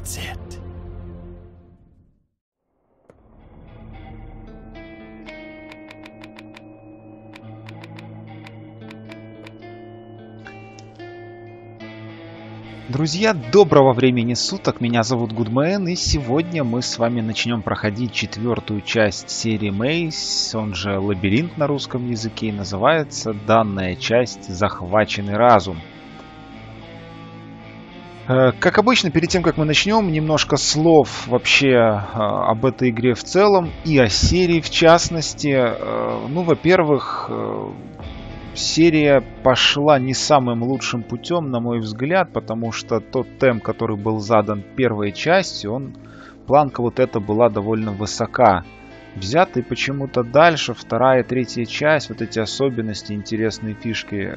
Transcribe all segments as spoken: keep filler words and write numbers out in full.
That's it. Друзья, доброго времени суток, меня зовут Goodman, и сегодня мы с вами начнем проходить четвертую часть серии Maze, он же Лабиринт на русском языке, и называется данная часть «Захваченный разум». Как обычно, перед тем, как мы начнем, немножко слов вообще об этой игре в целом и о серии в частности. Ну, во-первых, серия пошла не самым лучшим путем, на мой взгляд, потому что тот темп, который был задан первой частью, он, планка вот эта была довольно высока взята, и почему-то дальше, вторая, третья часть, вот эти особенности, интересные фишки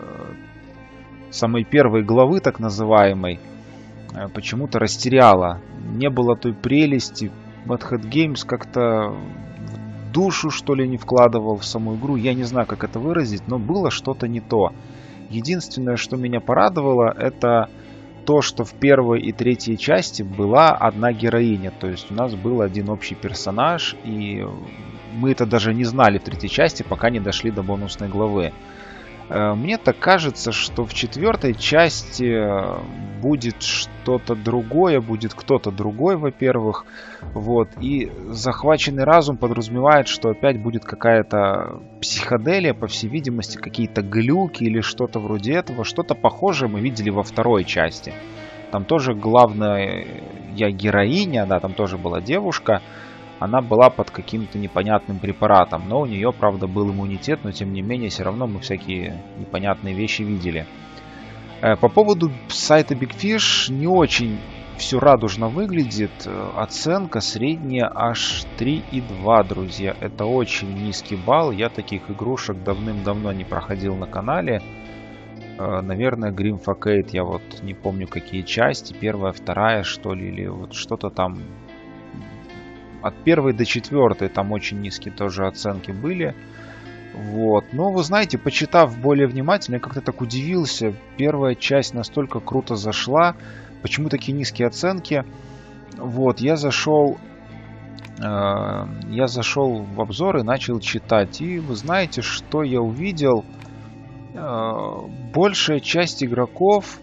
самой первой главы, так называемой, почему-то растеряла. Не было той прелести. Madhead Games как-то душу, что ли, не вкладывал в саму игру. Я не знаю, как это выразить, но было что-то не то. Единственное, что меня порадовало, это то, что в первой и третьей части была одна героиня. То есть у нас был один общий персонаж, и мы это даже не знали в третьей части, пока не дошли до бонусной главы. Мне так кажется, что в четвертой части будет что-то другое, будет кто-то другой, во-первых. Вот. И захваченный разум подразумевает, что опять будет какая-то психоделия, по всей видимости, какие-то глюки или что-то вроде этого. Что-то похожее мы видели во второй части. Там тоже главная героиня, да, там тоже была девушка. Она была под каким-то непонятным препаратом, но у нее, правда, был иммунитет, но тем не менее, все равно мы всякие непонятные вещи видели. По поводу сайта Big Fish не очень все радужно выглядит. Оценка средняя аж три и два, друзья. Это очень низкий балл. Я таких игрушек давным-давно не проходил на канале. Наверное, Grim Facade, я вот не помню какие части, первая, вторая, что ли, или вот что-то там. От первой до четвертой там очень низкие тоже оценки были. Вот. Но вы знаете, почитав более внимательно, я как-то так удивился. Первая часть настолько круто зашла. Почему такие низкие оценки? Вот, я зашел, э, я зашел в обзор и начал читать. И вы знаете, что я увидел? Э, большая часть игроков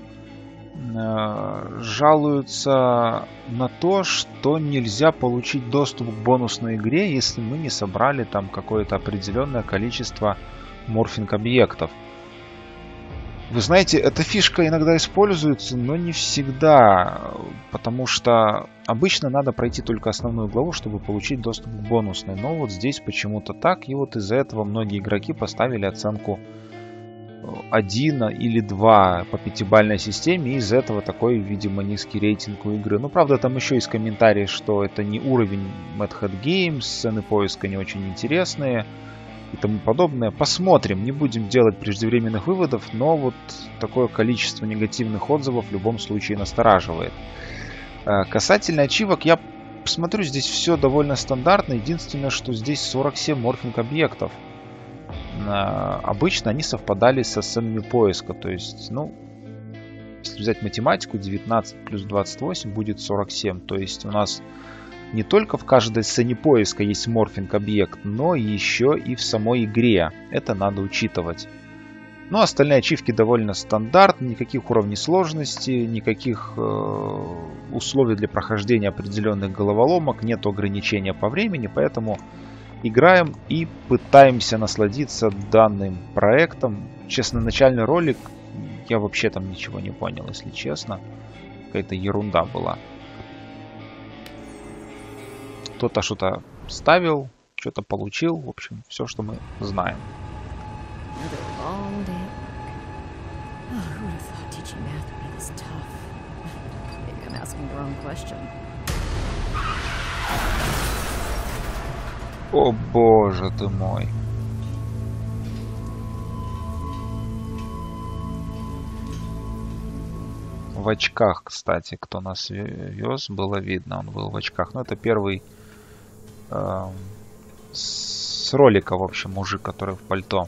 жалуются на то, что нельзя получить доступ к бонусной игре, если мы не собрали там какое-то определенное количество морфинг-объектов. Вы знаете, эта фишка иногда используется, но не всегда, потому что обычно надо пройти только основную главу, чтобы получить доступ к бонусной. Но вот здесь почему-то так, и вот из-за этого многие игроки поставили оценку один или два по пятибалльной системе, и из-за этого такой, видимо, низкий рейтинг у игры. Ну, правда, там еще есть комментарии, что это не уровень Madhead Games, сцены поиска не очень интересные и тому подобное. Посмотрим, не будем делать преждевременных выводов, но вот такое количество негативных отзывов в любом случае настораживает. Касательно ачивок, я посмотрю, здесь все довольно стандартно. Единственное, что здесь сорок семь морфинг объектов. Обычно они совпадали со сценами поиска. То есть, ну, если взять математику, девятнадцать плюс двадцать восемь будет сорок семь. То есть у нас не только в каждой сцене поиска есть морфинг-объект, но еще и в самой игре. Это надо учитывать. Ну, остальные ачивки довольно стандартные. Никаких уровней сложности, никаких э, условий для прохождения определенных головоломок. Нет ограничения по времени, поэтому играем и пытаемся насладиться данным проектом. Честно, начальный ролик, я вообще там ничего не понял, если честно. Какая-то ерунда была. Кто-то что-то ставил, что-то получил. В общем, все, что мы знаем. О боже ты мой. В очках, кстати, кто нас вез, было видно, он был в очках. Ну, это первый э, с ролика, в общем, мужик, который в пальто.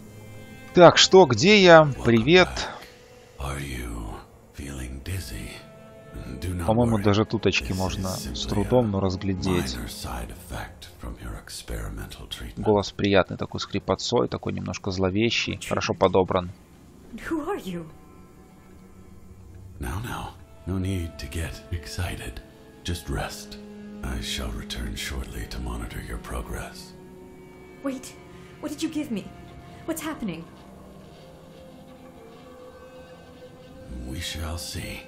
Так, что, где я? Привет. По-моему, даже тут очки можно с трудом, но разглядеть. Голос приятный, такой скрипотцой, такой немножко зловещий, хорошо подобран. Now, now, no need to get excited. Just rest. I shall return shortly to monitor your progress. Wait, what did you give me? What's happening? We shall see.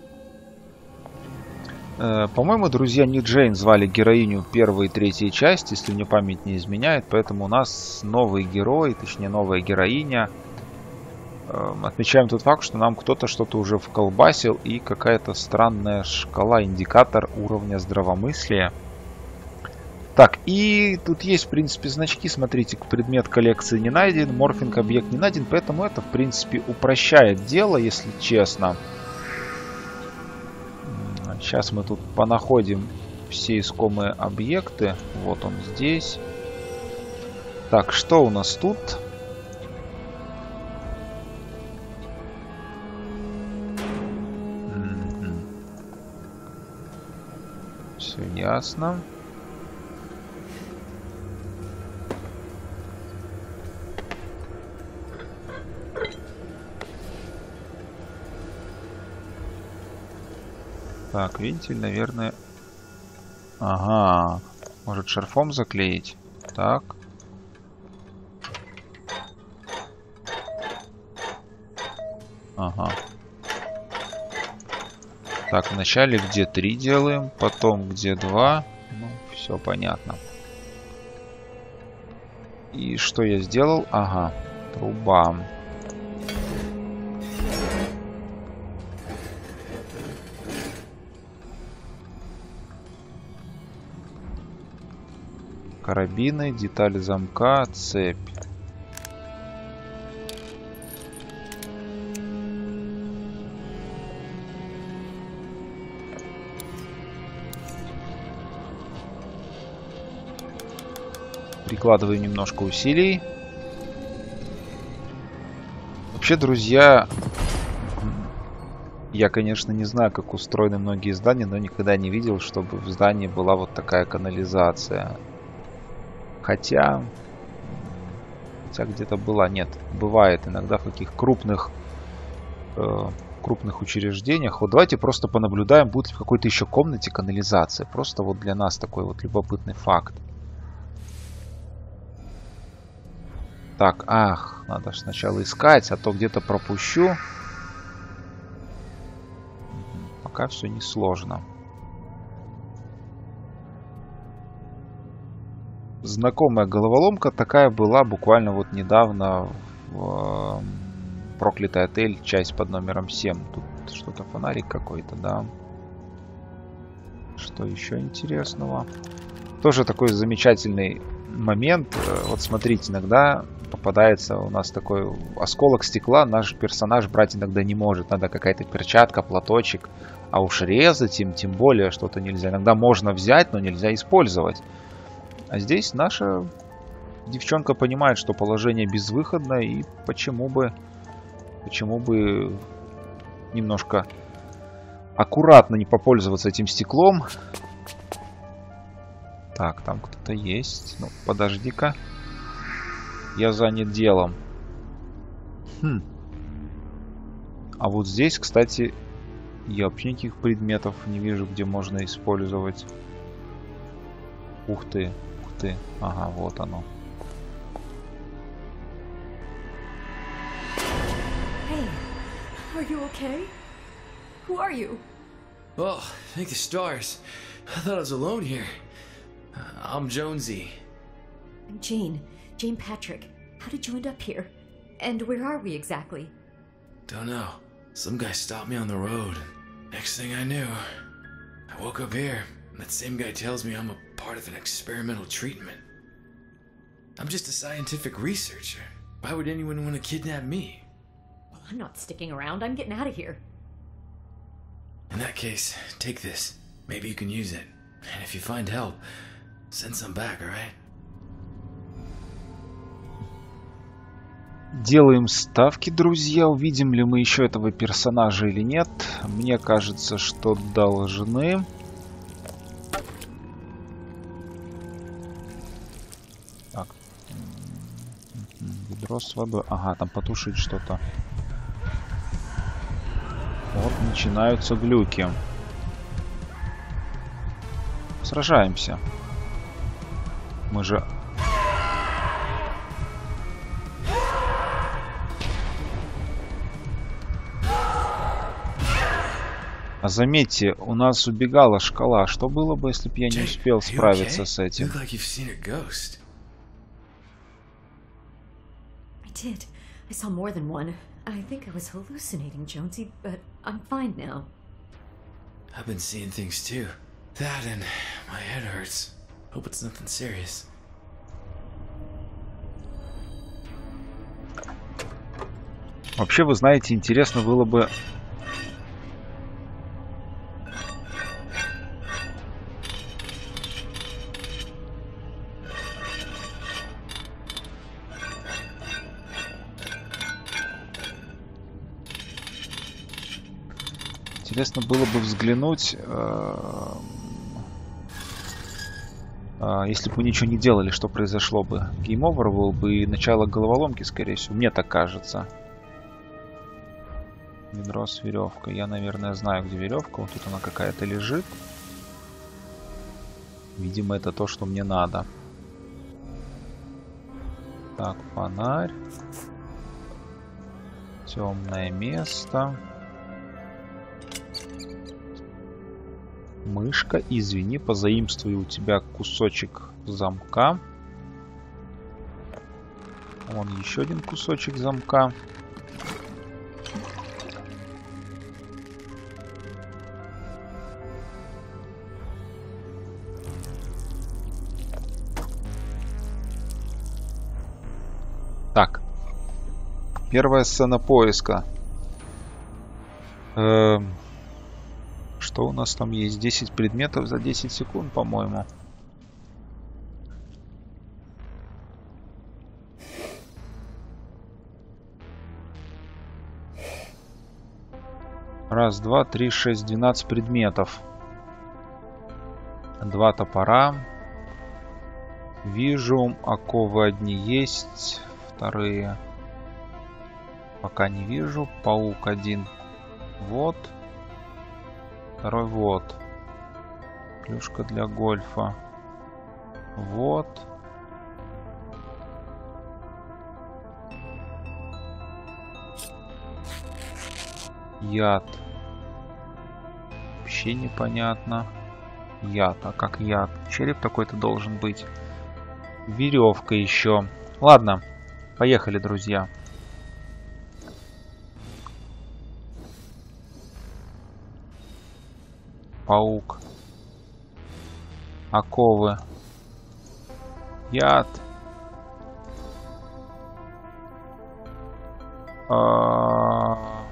По-моему, друзья, не Джейн звали героиню первой и третьей части, если мне память не изменяет, поэтому у нас новый герой, точнее новая героиня. Отмечаем тот факт, что нам кто-то что-то уже вколбасил и какая-то странная шкала, индикатор уровня здравомыслия. Так, и тут есть, в принципе, значки. Смотрите, предмет коллекции не найден, морфинг объект не найден, поэтому это, в принципе, упрощает дело, если честно. Сейчас мы тут понаходим все искомые объекты. Вот он здесь. Так, что у нас тут? Все ясно. Так, вентиль, наверное... Ага. Может, шарфом заклеить? Так. Ага. Так, вначале где три делаем, потом где два. Ну, все понятно. И что я сделал? Ага, труба. Карабины, детали замка, цепь. Прикладываю немножко усилий. Вообще, друзья, я, конечно, не знаю, как устроены многие здания, но никогда не видел, чтобы в здании была вот такая канализация. Хотя, хотя где-то была, нет, бывает иногда в таких крупных, э, крупных учреждениях. Вот давайте просто понаблюдаем, будет ли в какой-то еще комнате канализация. Просто вот для нас такой вот любопытный факт. Так, ах, надо же сначала искать, а то где-то пропущу. Пока все несложно. Знакомая головоломка такая была буквально вот недавно в э, Проклятый отель, часть под номером семь. Тут что-то фонарик какой-то, да. Что еще интересного? Тоже такой замечательный момент. Вот смотрите, иногда попадается у нас такой осколок стекла, наш персонаж брать иногда не может. Надо какая-то перчатка, платочек. А уж резать им тем более что-то нельзя. Иногда можно взять, но нельзя использовать. А здесь наша девчонка понимает, что положение безвыходное, и почему бы, почему бы немножко аккуратно не попользоваться этим стеклом. Так, там кто-то есть. Ну, подожди-ка. Я занят делом. Хм. А вот здесь, кстати, я вообще никаких предметов не вижу, где можно использовать. Ух ты. Ты. Ага, вот оно. Hey, are you okay? Who are you? Oh, thank the stars. I thought I was alone here. I'm Jonesy. I'm Jane. Jane Patrick. How did you end up here? And where are we exactly? Don't know. Some guy stopped me on the road. Next thing I knew, I woke up here. That same guy tells me I'm a part of an experimental treatment. I'm just a scientific researcher. Why would anyone want to kidnap me? Well, I'm not sticking around. I'm getting out of here. In that case, take this. Maybe you can use it. And if you find help, send some back, alright? Делаем ставки, друзья. Увидим ли мы еще этого персонажа или нет. Мне кажется, что должны. Так. Ведро с водой. Ага, там потушить что-то. Вот начинаются глюки. Сражаемся. Мы же... А заметьте, у нас убегала шкала. Что было бы, если бы я не успел справиться с этим? I did. I saw more than one. I think I was hallucinating, Jonesy, but I'm fine now. I've been seeing things too. That and my head hurts. Hope it's nothing serious. Вообще, вы знаете, интересно было бы... Интересно было бы взглянуть, э, э, если бы мы ничего не делали, что произошло бы. Game over был бы и начало головоломки, скорее всего. Мне так кажется. Ведро с веревкой. Я, наверное, знаю, где веревка. Вот тут она какая-то лежит. Видимо, это то, что мне надо. Так, фонарь. Темное место. Мышка, извини, позаимствую у тебя кусочек замка. Вон еще один кусочек замка. Так. Первая сцена поиска. Эм... Что у нас там есть? десять предметов за десять секунд, по-моему. Раз, два, три, шесть, двенадцать предметов. Два топора. Вижу, оковы одни есть. Вторые пока не вижу. Паук один. Вот. Второй вот. Клюшка для гольфа. Вот. Яд. Вообще непонятно. Яд. А как яд? Череп такой-то должен быть. Веревка еще. Ладно. Поехали, друзья. Паук. Оковы. Яд. А...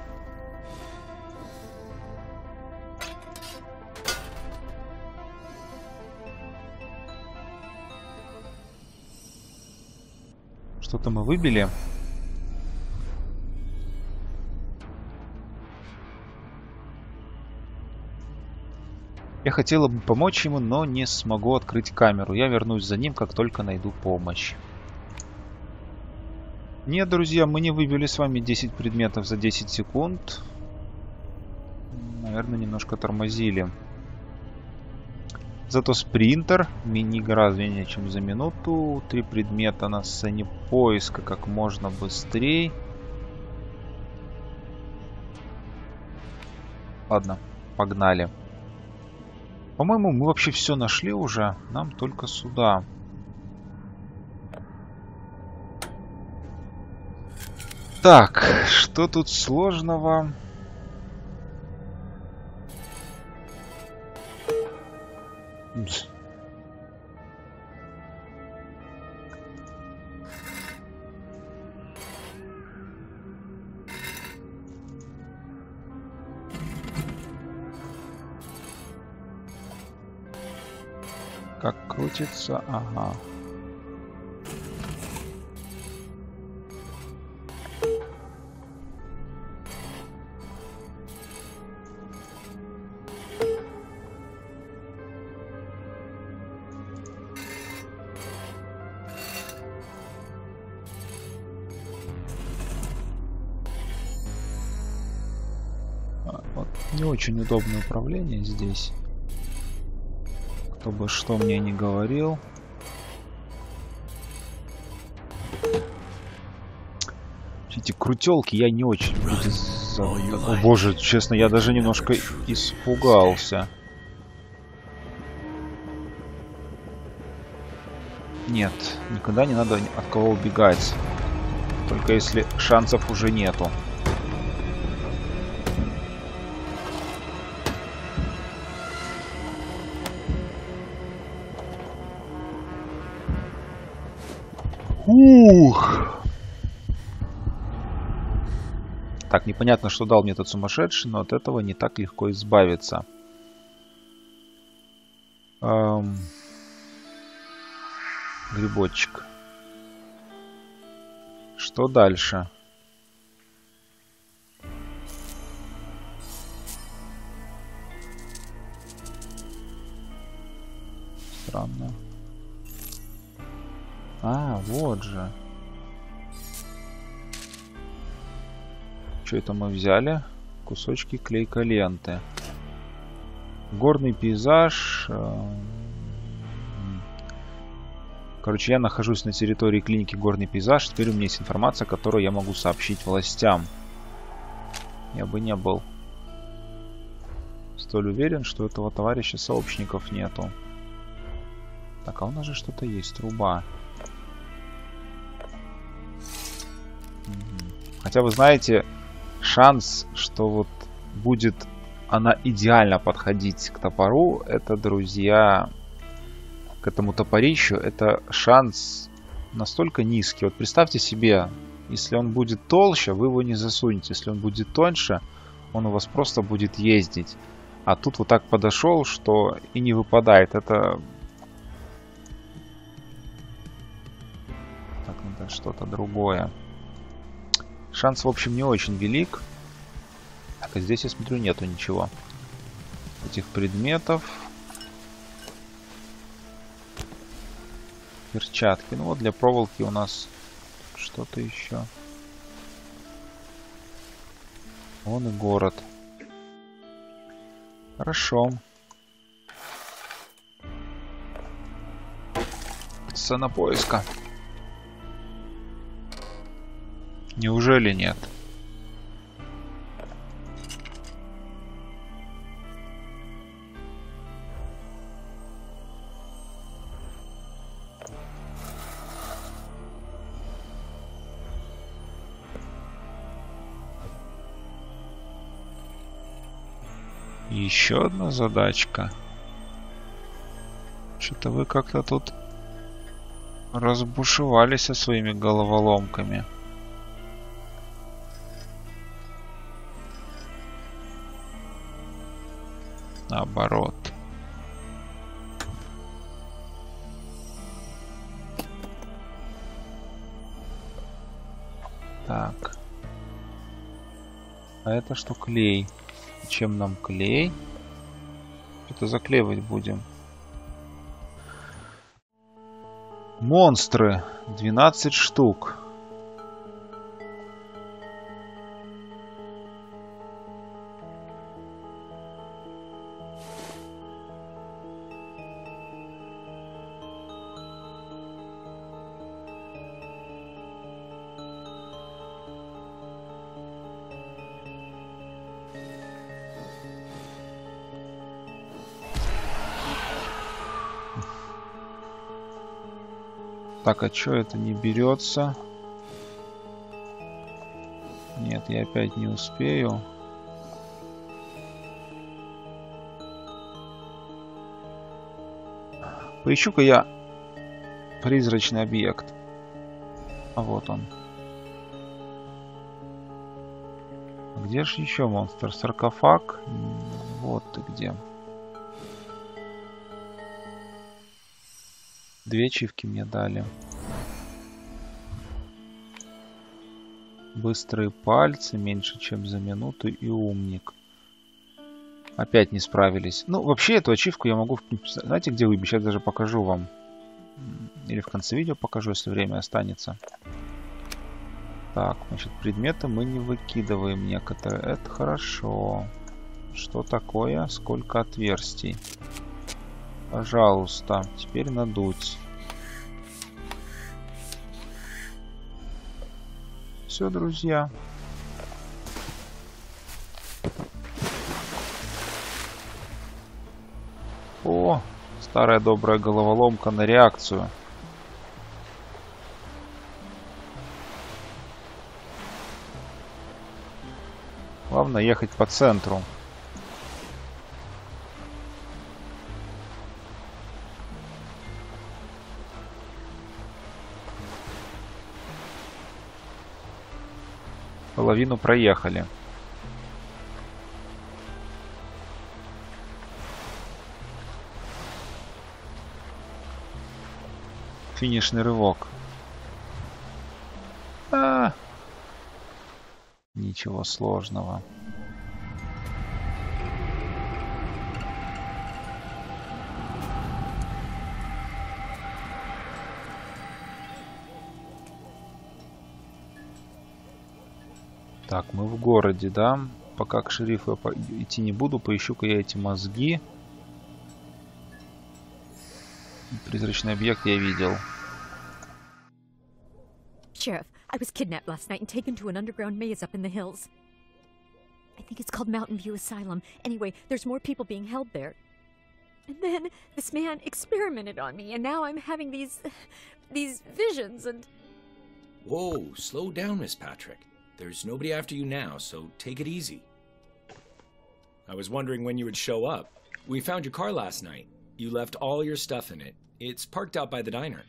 Что-то мы выбили. Я хотела бы помочь ему, но не смогу открыть камеру. Я вернусь за ним, как только найду помощь. Нет, друзья, мы не выбили с вами десять предметов за десять секунд. Наверное, немножко тормозили. Зато спринтер. Мини гораздо менее чем за минуту. Три предмета на сцене поиска как можно быстрее. Ладно, погнали. По-моему, мы вообще все нашли уже. Нам только сюда. Так, что тут сложного? Как крутится? Ага. Не очень удобное управление здесь. Кто бы что мне не говорил. Эти крутелки я не очень вроде за... О боже, честно, я даже немножко испугался. Нет, никогда не надо от кого убегать. Только если шансов уже нету. Ух! Так, непонятно, что дал мне этот сумасшедший, но от этого не так легко избавиться. Эм... Грибочек. Что дальше? Странно. А, вот же. Что это мы взяли? Кусочки клейколенты. Горный пейзаж. Короче, я нахожусь на территории клиники Горный пейзаж. Теперь у меня есть информация, которую я могу сообщить властям. Я бы не был столь уверен, что у этого товарища сообщников нету. Так, а у нас же что-то есть. Труба. Хотя, вы знаете, шанс, что вот будет она идеально подходить к топору, это, друзья, к этому топорищу, это шанс настолько низкий. Вот представьте себе, если он будет толще, вы его не засунете. Если он будет тоньше, он у вас просто будет ездить. А тут вот так подошел, что и не выпадает. Это... Так, надо что-то другое. Шанс, в общем, не очень велик. Так, а здесь, я смотрю, нету ничего. Этих предметов. Перчатки. Ну вот для проволоки у нас что-то еще. Вон и город. Хорошо. Сцена поиска. Неужели нет? Еще одна задачка. Что-то вы как-то тут разбушевались со своими головоломками. Наоборот. Так. А это что, клей? Чем нам клей? Что-то заклеивать будем. Монстры. двенадцать штук. Так, а чё это не берется? Нет, я опять не успею. Поищу-ка я призрачный объект. А вот он. Где же еще монстр? Саркофаг? Вот ты где. Две ачивки мне дали. Быстрые пальцы, меньше чем за минуту и умник. Опять не справились. Ну, вообще, эту ачивку я могу... Знаете, где выбить? Сейчас даже покажу вам. Или в конце видео покажу, если время останется. Так, значит, предметы мы не выкидываем некоторые. Это хорошо. Что такое? Сколько отверстий? Пожалуйста. Теперь надуть. Все, друзья. О, старая добрая головоломка на реакцию. Главное ехать по центру. Половину проехали. Финишный рывок. А-а-а. Ничего сложного. Так, мы в городе, да? Пока к шерифу идти не буду, поищу-ка я эти мозги. Призрачный объект я видел. Sheriff, I was kidnapped last night and taken to an underground maze up in the hills. I think it's called Mountain View Asylum. Anyway, there's more people being held there. And then this man experimented on me, and now I'm having these... these visions and... Whoa, slow down, Miss Patrick. There's nobody after you now, so take it easy. I was wondering when you would show up. We found your car last night. You left all your stuff in it. It's parked out by the diner.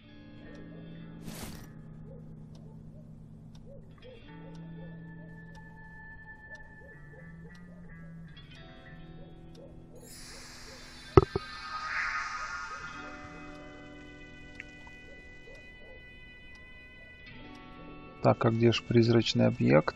Так, а где же призрачный объект?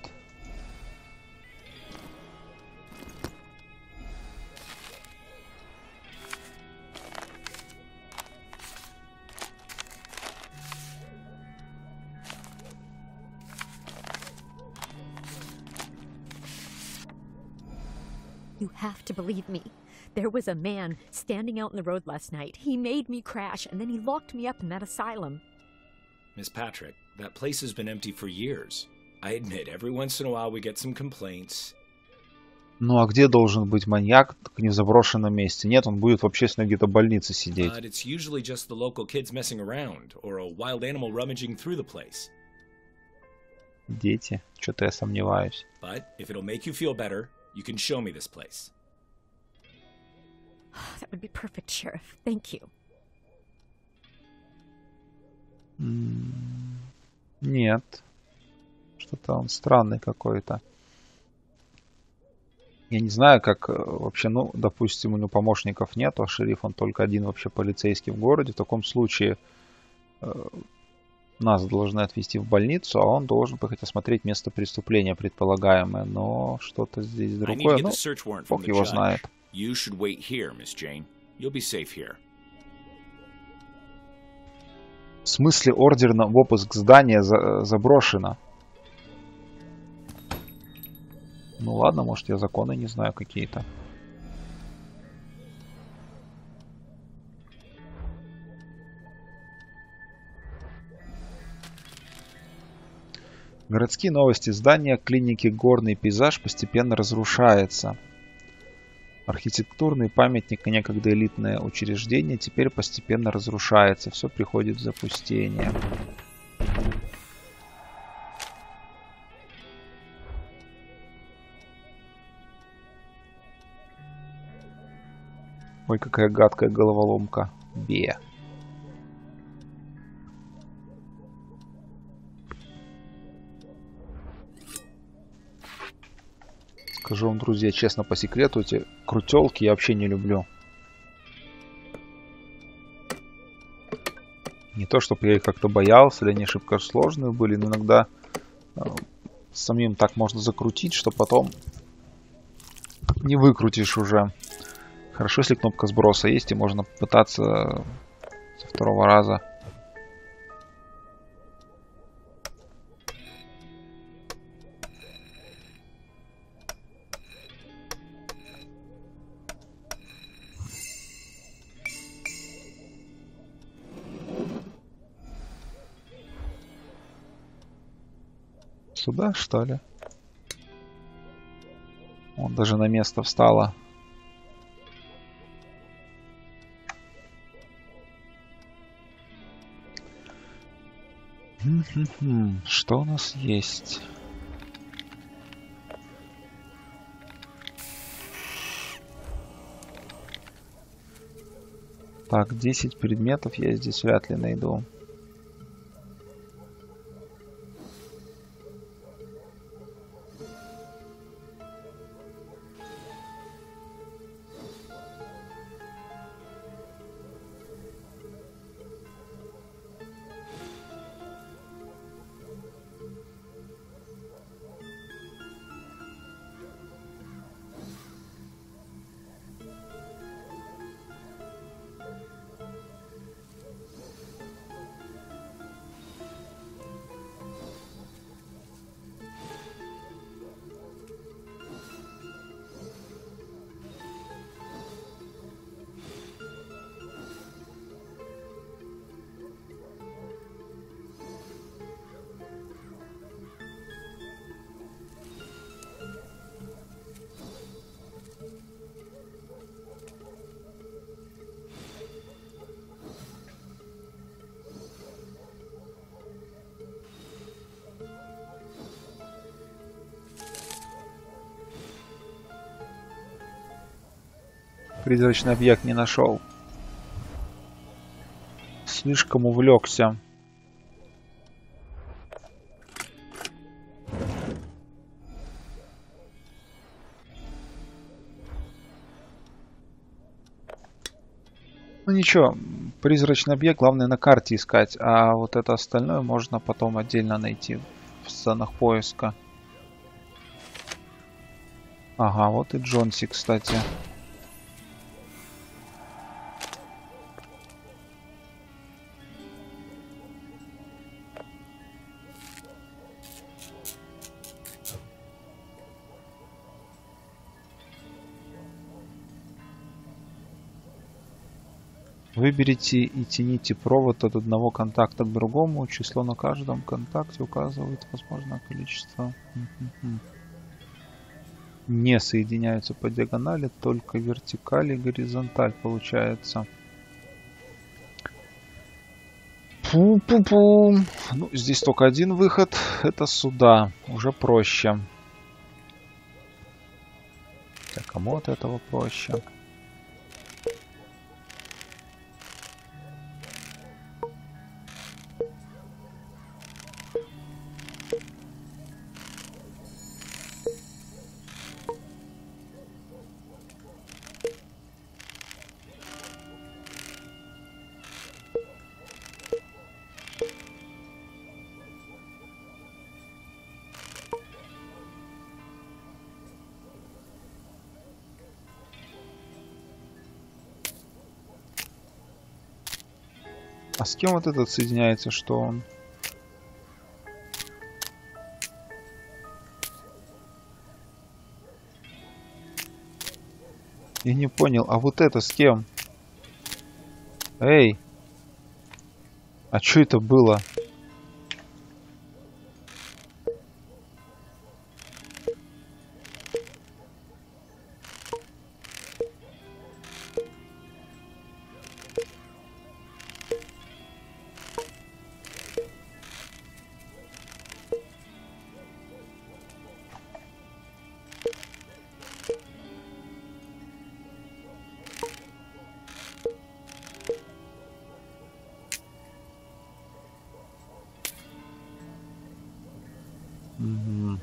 You have to believe me. There was a man standing out in the road last night. He made me crash, and then he locked me up in that asylum. Miss Patrick, that place has been empty for years. I admit, every once in a while we get some complaints. Ну а где должен быть маньяк, так не в заброшенном месте? Нет, он будет в общественной где-то больнице сидеть. But it's usually just the local kids messing around, or a wild animal rummaging through the place. Дети? Что-то я сомневаюсь. But if it'll make you feel better, you can show me this place. That would be perfect, Sheriff. Thank you. Нет. Что-то он странный какой-то. Я не знаю, как вообще, ну, допустим, у него помощников нет, а шериф он только один вообще полицейский в городе. В таком случае э, нас должны отвезти в больницу, а он должен поехать осмотреть место преступления предполагаемое. Но что-то здесь другое, ну, бог его знает. You should wait here, Miss Jane. You'll be safe here. В смысле ордер на обыск здания за заброшено? Ну ладно, может я законы не знаю какие-то. Городские новости. Здание клиники «Горный пейзаж» постепенно разрушается. Архитектурный памятник и некогда элитное учреждение теперь постепенно разрушается. Все приходит в запустение. Ой, какая гадкая головоломка. Бе. Скажу вам, друзья, честно, по секрету, эти крутелки я вообще не люблю. Не то, чтобы я их как-то боялся, или они шибко сложные были, но иногда э, самим так можно закрутить, что потом не выкрутишь уже. Хорошо, если кнопка сброса есть, и можно попытаться со второго раза. Сюда, что ли? Он даже на место встала. Что у нас есть? Так, десять предметов я здесь вряд ли найду. Призрачный объект не нашел. Слишком увлекся. Ну ничего, призрачный объект главное на карте искать, а вот это остальное можно потом отдельно найти в сценах поиска. Ага, вот и Джонси, кстати. Выберите и тяните провод от одного контакта к другому. Число на каждом контакте указывает возможное количество. Не соединяются по диагонали, только вертикаль и горизонталь получается. Пу-пу-пу. Ну, здесь только один выход. Это сюда. Уже проще. Так, кому от этого проще? А с кем вот этот соединяется, что он? Я не понял, а вот это с кем? Эй! А что это было? Угу.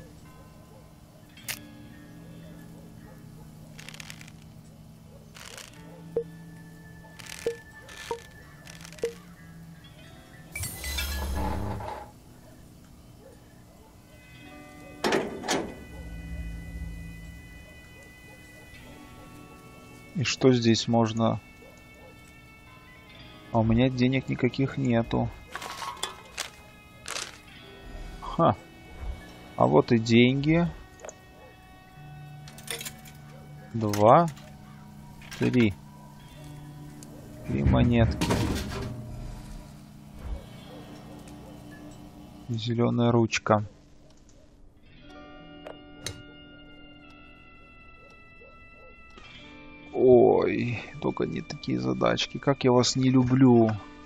И что здесь можно? А у меня денег никаких нету. Ха. А вот и деньги. Два. Три. Три монетки. Зеленая ручка. Только не такие задачки. Как я вас не люблю.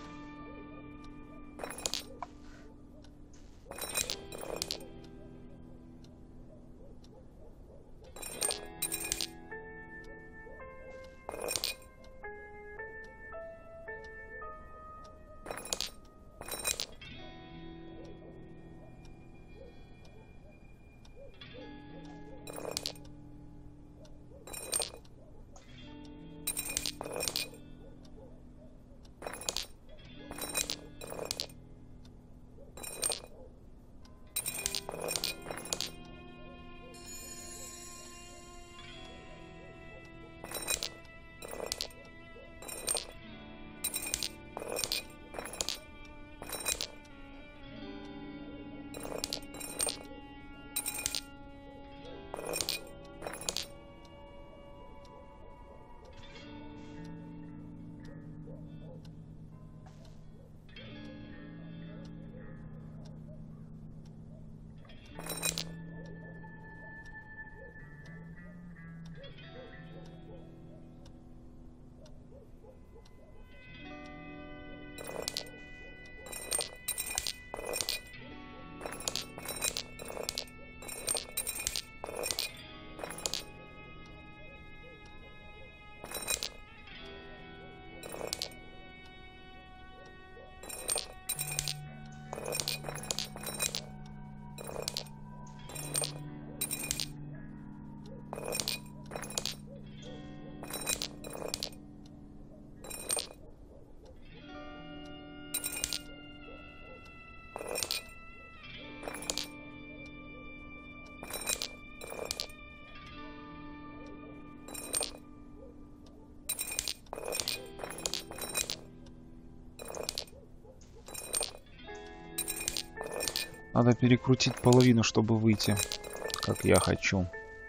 Надо перекрутить половину, чтобы выйти, как я хочу.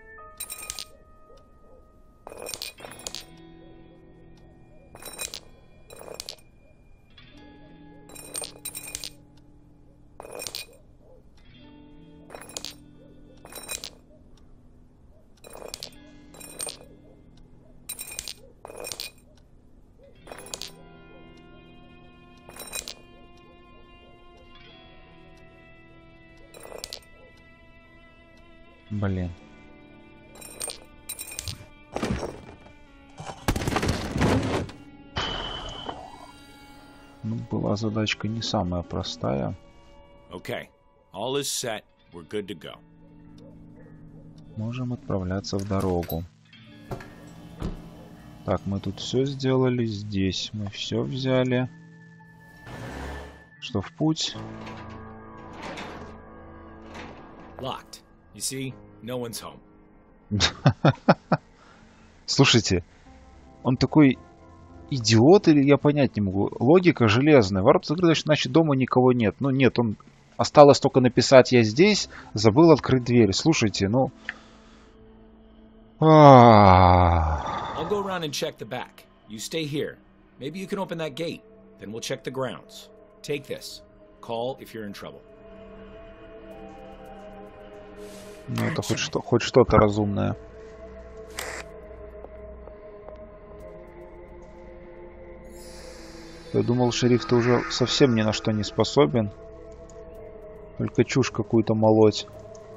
Блин. Ну, была задачка не самая простая. Okay, all is set. We're good to go. Можем отправляться в дорогу. Так, мы тут все сделали. Здесь мы все взяли. Что, в путь? Locked. You see, no one's home. Слушайте, он такой идиот или я понять не могу. Логика железная. Ворота закрыты, значит дома никого нет. Ну нет, он осталось только написать «я здесь», забыл открыть дверь. Слушайте, ну... I'll go around and check the back. You stay here. Maybe you can open that gate. Then we'll check the grounds. Take this. Call if you're in trouble. Ну, это хоть, что, хоть что-то разумное. Я думал, шериф-то уже совсем ни на что не способен. Только чушь какую-то молоть.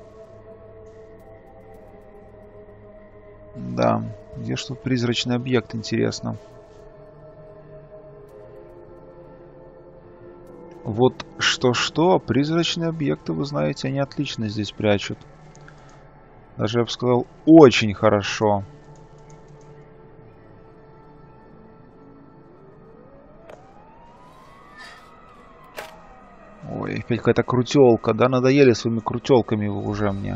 Да, где ж тут призрачный объект, интересно. Вот что-что, призрачные объекты, вы знаете, они отлично здесь прячут. Даже, я бы сказал, очень хорошо. Ой, опять какая-то крутелка. Да, надоели своими крутелками вы уже мне.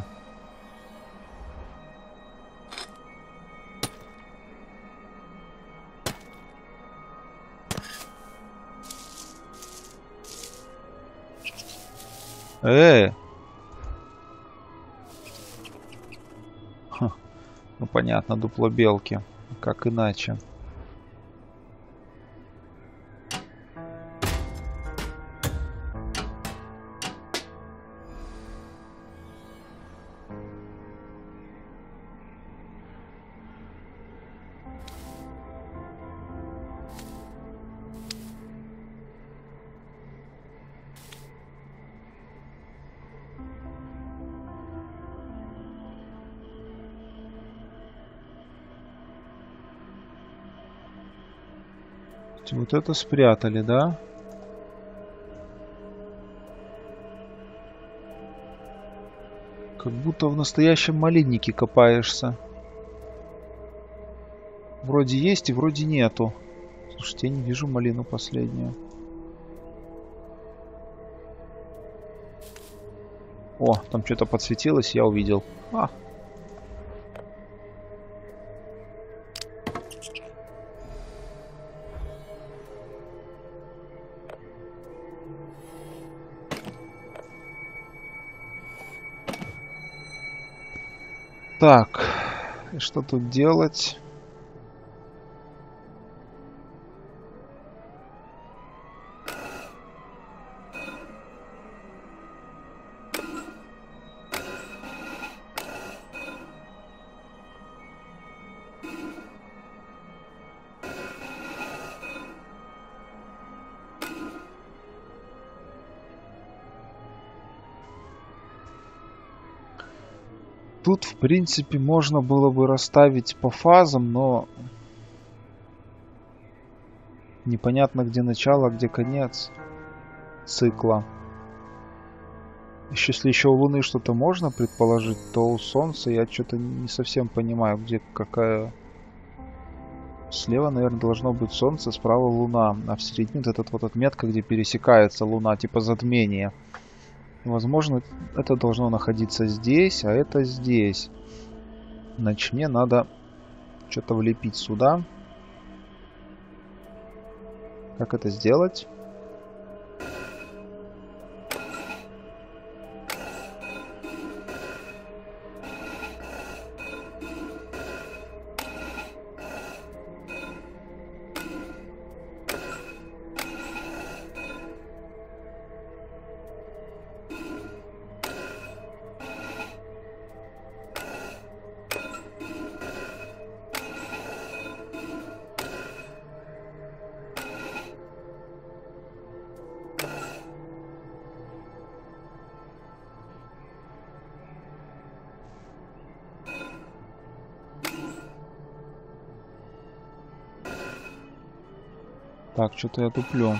Э! Ха. Ну понятно, дупло белки. Как иначе? Вот это спрятали, да? Как будто в настоящем малиннике копаешься. Вроде есть и вроде нету. Слушайте, я не вижу малину последнюю. О, там что-то подсветилось, я увидел. А. Так, и что тут делать? Тут, в принципе, можно было бы расставить по фазам, но непонятно, где начало, где конец цикла. Если еще у Луны что-то можно предположить, то у Солнца я что-то не совсем понимаю, где какая... Слева, наверное, должно быть Солнце, справа Луна, а в середине вот эта вот отметка, где пересекается Луна, типа затмение. Возможно, это должно находиться здесь, а это здесь. Значит, мне надо что-то влепить сюда. Как это сделать? Так, что-то я туплю.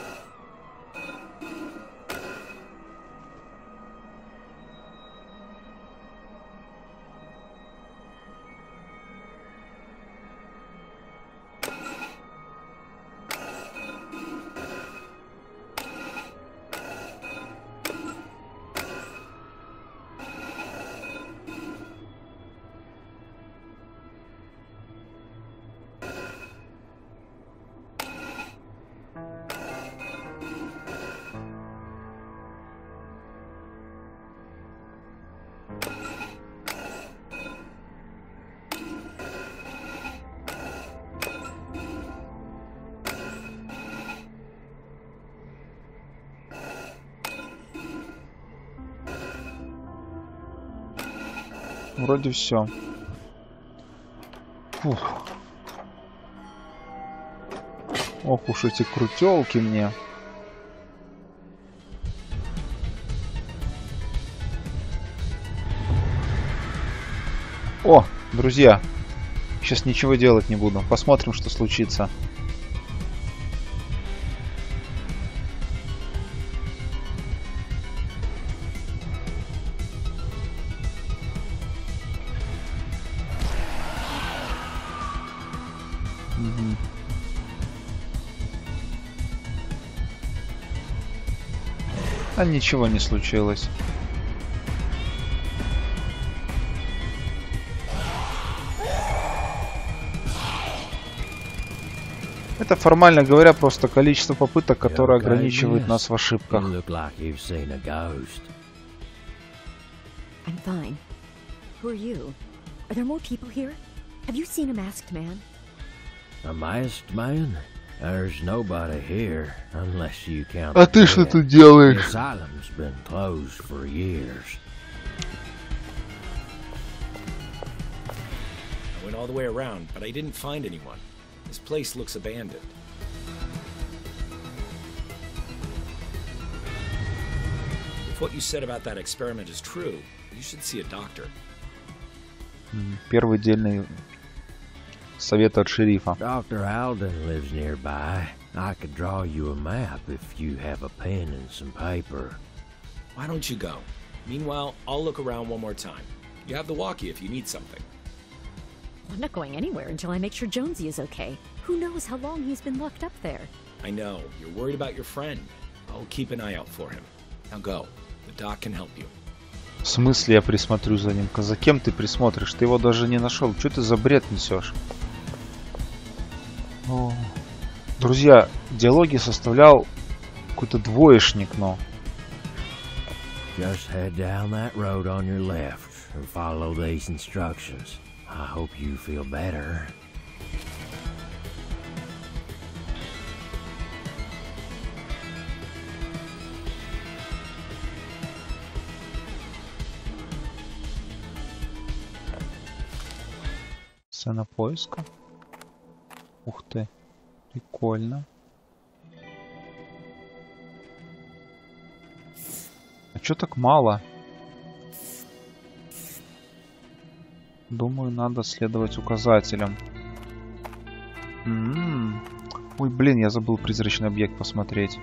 Вроде все. Фух. Ох уж эти крутелки мне. О, друзья. Сейчас ничего делать не буду. Посмотрим, что случится. А ничего не случилось. Это, формально говоря, просто количество попыток, которое ограничивает нас в ошибках. I'm fine. Who are you? Are there more people here? Have you seen a masked man? A masked man? There's nobody here, unless you count. А ты что тут делаешь? The asylum's been closed for years. I went all the way around, but I didn't find anyone. This place looks abandoned. If what you said about that experiment is true, you should see a doctor. Первый дельный совета от шерифа. Doctor Alden lives nearby. I could draw you a map if you have a pen and some paper. Why don't you go? Meanwhile, I'll look around one more time. You have the walkie if you need something. I'm not going anywhere until I make sure Jonesy is okay. Who knows how long he's been locked up there? I know. You're worried about your friend. I'll keep an eye out for him. Now go. The doc can help you. В смысле я присмотрю за ним? За кем ты присмотришь? Ты его даже не нашел. Что ты за бред несешь? О. Друзья, диалоги составлял какой-то двоечник, но... Just head down that road on your left and follow these instructions. I hope you feel better. Сцена поиска. Ух ты. Прикольно. А чё так мало? Думаю, надо следовать указателям. М-м-м. Ой, блин, я забыл призрачный объект посмотреть.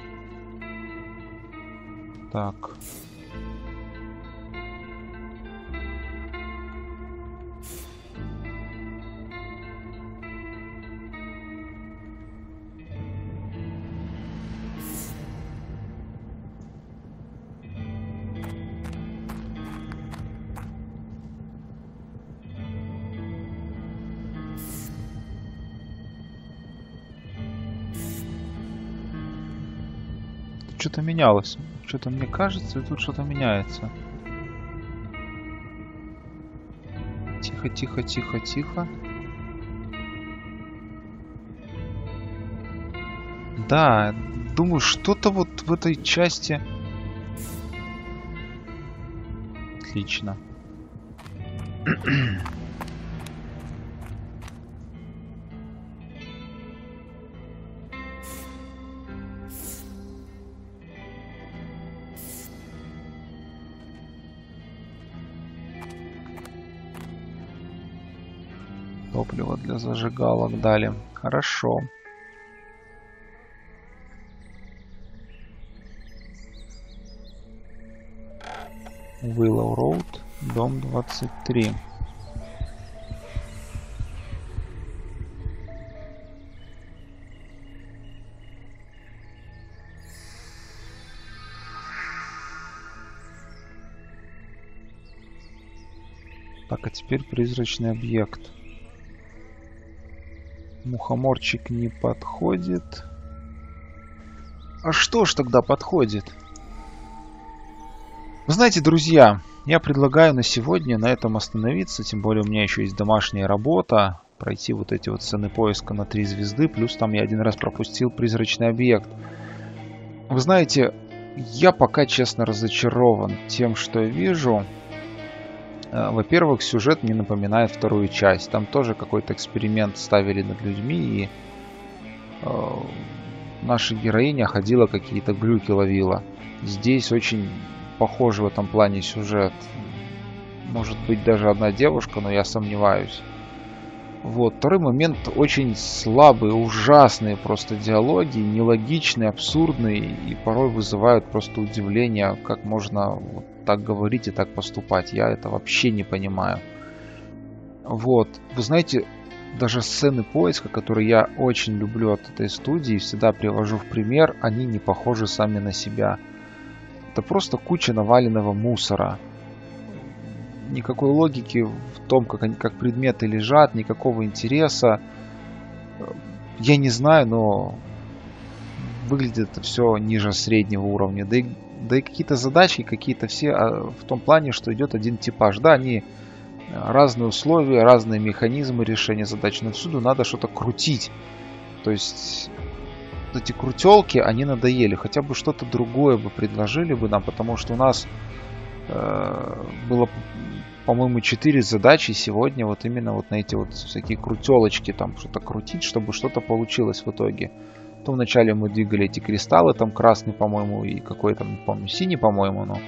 Так. Что-то менялось. Что-то мне кажется, и тут что-то меняется. Тихо, тихо, тихо, тихо. Да, думаю, что-то вот в этой части... Отлично. Топливо для зажигалок дали. Хорошо. Willow Road, дом двадцать три. Так, а теперь призрачный объект. Мухоморчик не подходит. А что ж тогда подходит? Вы знаете, друзья, я предлагаю на сегодня на этом остановиться. Тем более у меня еще есть домашняя работа. Пройти вот эти вот сцены поиска на три звезды. Плюс там я один раз пропустил призрачный объект. Вы знаете, я пока честно разочарован тем, что я вижу. Во-первых, сюжет мне напоминает вторую часть. Там тоже какой-то эксперимент ставили над людьми, и э, наша героиня ходила, какие-то глюки ловила. Здесь очень похож в этом плане сюжет. Может быть, даже одна девушка, но я сомневаюсь. Вот. Второй момент: очень слабые, ужасные просто диалоги, нелогичные, абсурдные, и порой вызывают просто удивление, как можно вот так говорить и так поступать. Я это вообще не понимаю. Вот. Вы знаете, даже сцены поиска, которые я очень люблю от этой студии, всегда привожу в пример, они не похожи сами на себя. Это просто куча наваленного мусора. Никакой логики в том, как, они, как предметы лежат, никакого интереса. Я не знаю, но выглядит это все ниже среднего уровня. Да и, да и какие-то задачи, какие-то все в том плане, что идет один типаж. Да, они разные условия, разные механизмы решения задач, но всюду надо что-то крутить. То есть эти крутелки, они надоели. Хотя бы что-то другое бы предложили бы нам, потому что у нас э, было, по-моему, четыре задачи сегодня вот именно вот на эти вот всякие крутелочки, там что-то крутить, чтобы что-то получилось в итоге. То вначале мы двигали эти кристаллы, там красный, по-моему, и какой там, не помню, синий, по-моему, но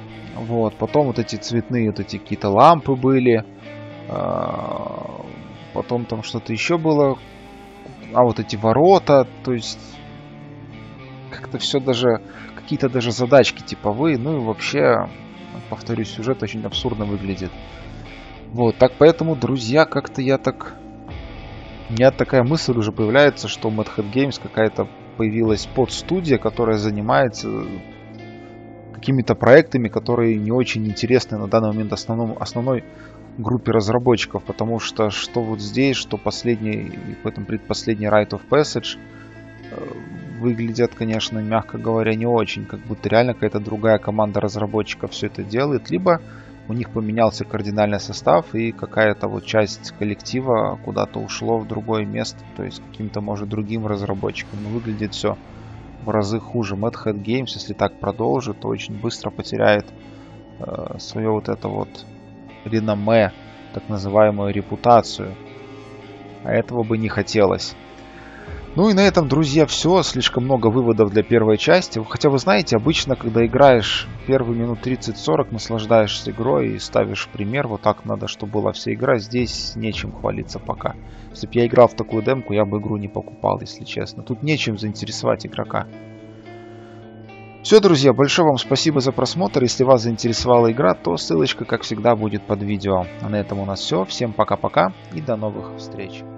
вот. Потом вот эти цветные вот эти какие-то лампы были. потом там что-то еще было. А вот эти ворота, то есть как-то все даже, какие-то даже задачки типовые, ну и вообще, повторюсь, сюжет очень абсурдно выглядит. Вот, так поэтому, друзья, как-то я так... У меня такая мысль уже появляется, что у Mad Hat Games какая-то появилась подстудия, которая занимается какими-то проектами, которые не очень интересны на данный момент основном, основной группе разработчиков, потому что что вот здесь, что последний, в этом предпоследний Rite of Passage выглядят, конечно, мягко говоря, не очень, как будто реально какая-то другая команда разработчиков все это делает, либо у них поменялся кардинальный состав и какая-то вот часть коллектива куда-то ушло в другое место, то есть каким-то, может, другим разработчикам. Но выглядит все в разы хуже. Mad Hat Games, если так продолжит, то очень быстро потеряет э, свое вот это вот реноме, так называемую репутацию. А этого бы не хотелось. Ну и на этом, друзья, все. Слишком много выводов для первой части. Хотя вы знаете, обычно, когда играешь первые минут тридцать-сорок, наслаждаешься игрой и ставишь пример. Вот так надо, чтобы была вся игра. Здесь нечем хвалиться пока. Если бы я играл в такую демку, я бы игру не покупал, если честно. Тут нечем заинтересовать игрока. Все, друзья, большое вам спасибо за просмотр. Если вас заинтересовала игра, то ссылочка, как всегда, будет под видео. А на этом у нас все. Всем пока-пока и до новых встреч.